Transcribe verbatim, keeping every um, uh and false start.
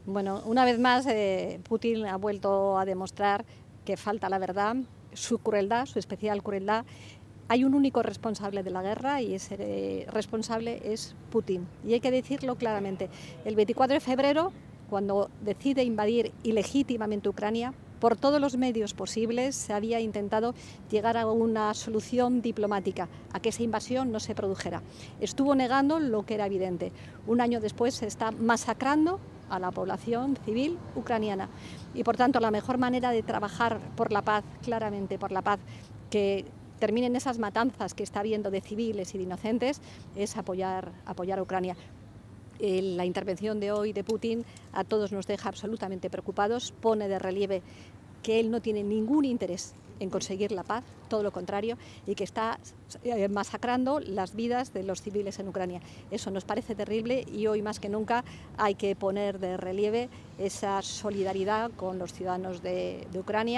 Bueno, una vez más eh, Putin ha vuelto a demostrar que falta la verdad, su crueldad, su especial crueldad. Hay un único responsable de la guerra y ese eh, responsable es Putin. Y hay que decirlo claramente. El veinticuatro de febrero, cuando decide invadir ilegítimamente Ucrania, por todos los medios posibles se había intentado llegar a una solución diplomática, a que esa invasión no se produjera. Estuvo negando lo que era evidente. Un año después se está masacrando a la población civil ucraniana. Y por tanto la mejor manera de trabajar por la paz, claramente por la paz, que terminen esas matanzas que está habiendo de civiles y de inocentes, es apoyar, apoyar a Ucrania. La intervención de hoy de Putin a todos nos deja absolutamente preocupados, pone de relieve que él no tiene ningún interés en conseguir la paz, todo lo contrario, y que está masacrando las vidas de los civiles en Ucrania. Eso nos parece terrible y hoy más que nunca hay que poner de relieve esa solidaridad con los ciudadanos de, de Ucrania.